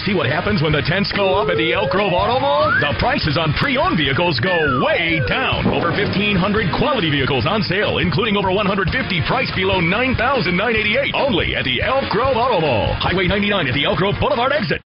see what happens when the tents go up at the Elk Grove Auto Mall? The prices on pre-owned vehicles go way down. Over 1,500 quality vehicles on sale, including over 150 priced below $9,988. Only at the Elk Grove Auto Mall. Highway 99 at the Elk Grove Boulevard exit.